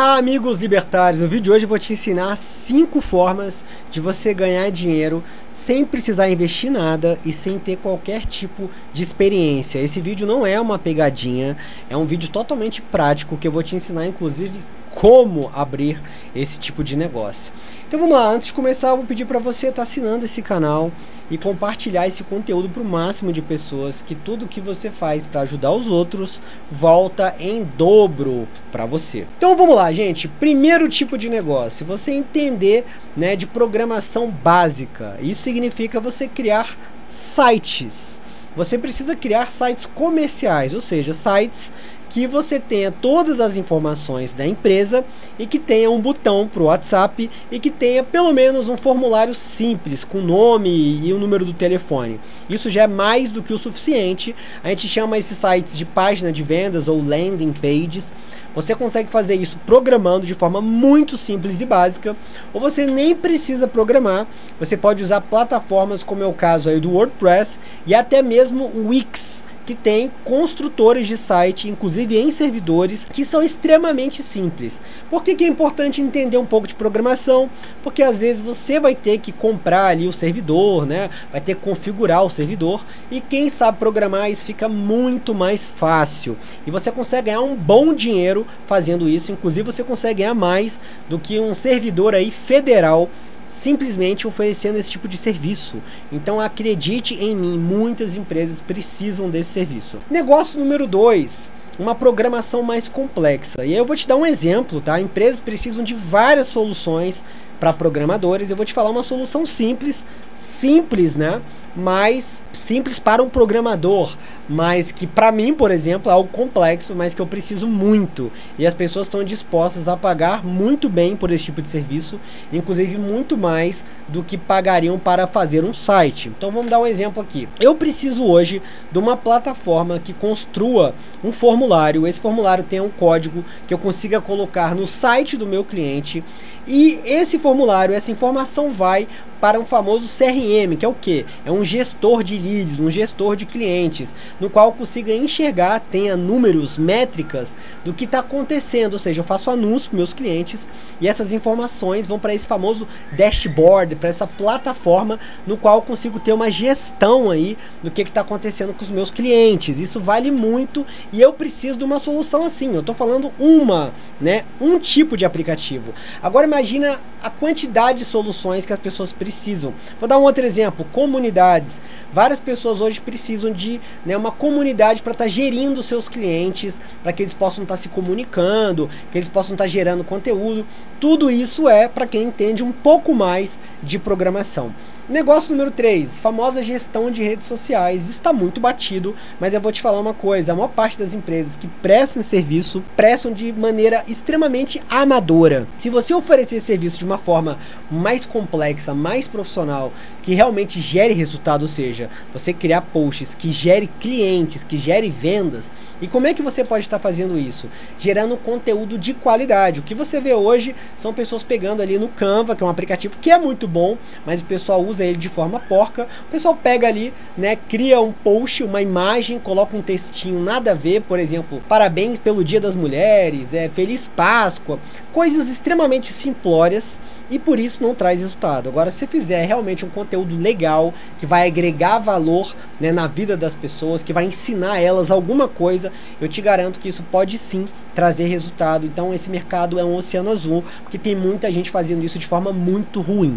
Olá, amigos libertários, no vídeo de hoje eu vou te ensinar 5 formas de você ganhar dinheiro sem precisar investir nada e sem ter qualquer tipo de experiência. Esse vídeo não é uma pegadinha, é um vídeo totalmente prático que eu vou te ensinar inclusive como abrir esse tipo de negócio. Então vamos lá, antes de começar eu vou pedir para você estar assinando esse canal e compartilhar esse conteúdo para o máximo de pessoas, que tudo que você faz para ajudar os outros volta em dobro para você. Então vamos lá, gente. Primeiro tipo de negócio, você entender, né, de programação básica. Isso significa você criar sites. Você precisa criar sites comerciais, ou seja, sites que você tenha todas as informações da empresa e que tenha um botão para o WhatsApp e que tenha pelo menos um formulário simples com nome e o número do telefone. Isso já é mais do que o suficiente. A gente chama esses sites de página de vendas ou landing pages. Você consegue fazer isso programando de forma muito simples e básica, ou você nem precisa programar. Você pode usar plataformas como é o caso aí do WordPress e até mesmo o Wix, que tem construtores de site, inclusive em servidores, que são extremamente simples. Por que é importante entender um pouco de programação? Porque às vezes você vai ter que comprar ali o servidor, né? Vai ter que configurar o servidor, e quem sabe programar, isso fica muito mais fácil. E você consegue ganhar um bom dinheiro fazendo isso, inclusive você consegue ganhar mais do que um servidor aí federal simplesmente oferecendo esse tipo de serviço. Então acredite em mim, muitas empresas precisam desse serviço. Negócio número 2, uma programação mais complexa. E aí eu vou te dar um exemplo, tá? Empresas precisam de várias soluções para programadores. Eu vou te falar uma solução simples, né? Mas simples para um programador, mas que para mim, por exemplo, é algo complexo, mas que eu preciso muito, e as pessoas estão dispostas a pagar muito bem por esse tipo de serviço, inclusive muito mais do que pagariam para fazer um site. Então vamos dar um exemplo aqui. Eu preciso hoje de uma plataforma que construa um formulário. Esse formulário tem um código que eu consiga colocar no site do meu cliente, e esse formulário, essa informação vai para um famoso CRM, que é o que? É um gestor de leads, um gestor de clientes, no qual eu consiga enxergar, tenha números, métricas do que está acontecendo. Ou seja, eu faço anúncio para meus clientes e essas informações vão para esse famoso dashboard, para essa plataforma no qual eu consigo ter uma gestão aí do que está acontecendo com os meus clientes. Isso vale muito e eu preciso de uma solução assim. Eu estou falando um tipo de aplicativo. Agora imagina a quantidade de soluções que as pessoas precisam. Vou dar um outro exemplo, comunidades. Várias pessoas hoje precisam de uma comunidade para estar gerindo seus clientes, para que eles possam estar se comunicando, que eles possam estar gerando conteúdo. Tudo isso é para quem entende um pouco mais de programação. Negócio número 3, famosa gestão de redes sociais. Isso está muito batido, mas eu vou te falar uma coisa: a maior parte das empresas que prestam esse serviço prestam de maneira extremamente amadora. Se você oferecer esse serviço de uma forma mais complexa, mais profissional, que realmente gere resultado, ou seja, você criar posts que gere clientes, que gere vendas. E como é que você pode estar fazendo isso? Gerando conteúdo de qualidade. O que você vê hoje são pessoas pegando ali no Canva, que é um aplicativo que é muito bom, mas o pessoal usa ele de forma porca. O pessoal pega ali, cria um post, uma imagem, coloca um textinho nada a ver, por exemplo, parabéns pelo Dia das Mulheres, Feliz Páscoa, coisas extremamente simplórias, e por isso não traz resultado. Agora, se fizer realmente um conteúdo legal, que vai agregar valor, na vida das pessoas, que vai ensinar elas alguma coisa, eu te garanto que isso pode sim trazer resultado. Então esse mercado é um oceano azul, porque tem muita gente fazendo isso de forma muito ruim.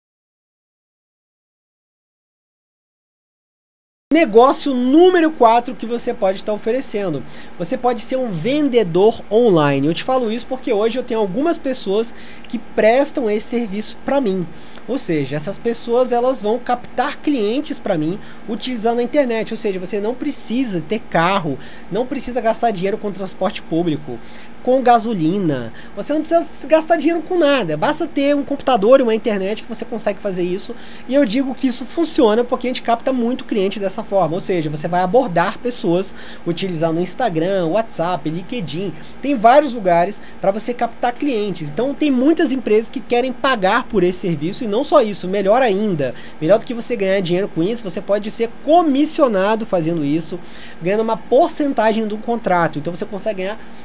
Negócio número 4 que você pode estar oferecendo. Você pode ser um vendedor online. Eu te falo isso porque hoje eu tenho algumas pessoas que prestam esse serviço para mim. Ou seja, essas pessoas elas vão captar clientes para mim utilizando a internet. Ou seja, você não precisa ter carro, não precisa gastar dinheiro com transporte público, com gasolina, você não precisa gastar dinheiro com nada, basta ter um computador e uma internet que você consegue fazer isso. E eu digo que isso funciona porque a gente capta muito cliente dessa forma, ou seja, você vai abordar pessoas utilizando o Instagram, WhatsApp, LinkedIn, tem vários lugares para você captar clientes. Então tem muitas empresas que querem pagar por esse serviço, e não só isso, melhor ainda, melhor do que você ganhar dinheiro com isso, você pode ser comissionado fazendo isso, ganhando uma porcentagem do contrato. Então você consegue ganhar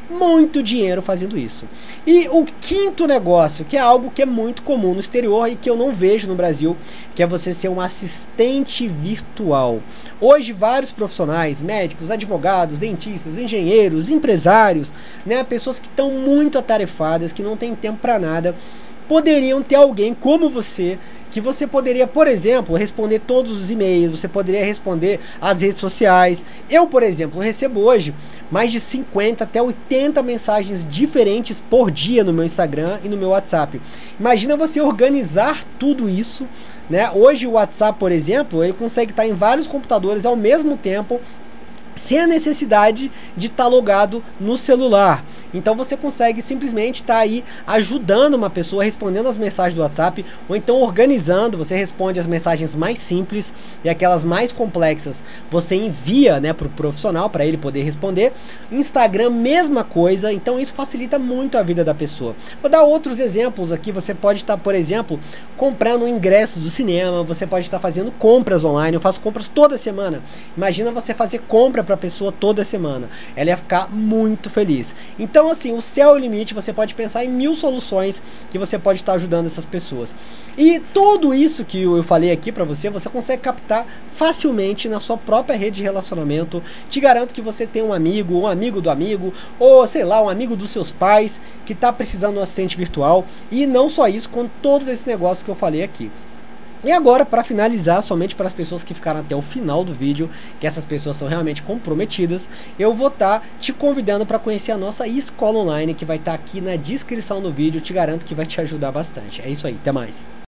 muito dinheiro fazendo isso. E o quinto negócio, que é algo que é muito comum no exterior e que eu não vejo no Brasil, que é você ser um assistente virtual. Hoje vários profissionais, médicos, advogados, dentistas, engenheiros, empresários, né, pessoas que estão muito atarefadas, que não têm tempo para nada, poderiam ter alguém como você, que você poderia, por exemplo, responder todos os e-mails, você poderia responder as redes sociais. Eu, por exemplo, recebo hoje mais de 50 até 80 mensagens diferentes por dia no meu Instagram e no meu WhatsApp. Imagina você organizar tudo isso, né? Hoje o WhatsApp, por exemplo, ele consegue estar em vários computadores ao mesmo tempo, sem a necessidade de estar logado no celular. Então você consegue simplesmente estar aí ajudando uma pessoa, respondendo as mensagens do WhatsApp, ou então organizando. Você responde as mensagens mais simples e aquelas mais complexas você envia, né, para o profissional, para ele poder responder. Instagram, mesma coisa. Então isso facilita muito a vida da pessoa. Vou dar outros exemplos aqui. Você pode estar, por exemplo, comprando ingressos do cinema, você pode estar fazendo compras online. Eu faço compras toda semana. Imagina você fazer compra para a pessoa toda semana, ela ia ficar muito feliz. Então assim, o céu é o limite, você pode pensar em 1000 soluções que você pode estar ajudando essas pessoas. E tudo isso que eu falei aqui para você, você consegue captar facilmente na sua própria rede de relacionamento. Te garanto que você tem um amigo do amigo, ou sei lá, um amigo dos seus pais que está precisando de um assistente virtual. E não só isso, com todos esses negócios que eu falei aqui. E agora, para finalizar, somente para as pessoas que ficaram até o final do vídeo, que essas pessoas são realmente comprometidas, eu vou estar te convidando para conhecer a nossa escola online, que vai estar aqui na descrição do vídeo. Te garanto que vai te ajudar bastante. É isso aí, até mais.